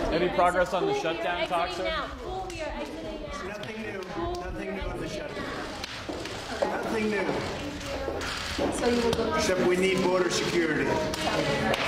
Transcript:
Any progress on the shutdown talks, sir? Cool, we are exiting now. Nothing new. Nothing new on the shutdown. Nothing new. So you will go. Except we need border security.